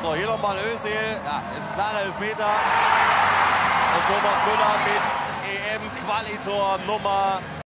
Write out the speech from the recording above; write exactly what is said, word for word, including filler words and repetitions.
So, hier nochmal Özil. Ja, ist ein klarer Elfmeter. Und Thomas Müller mit E M-Qualitor Nummer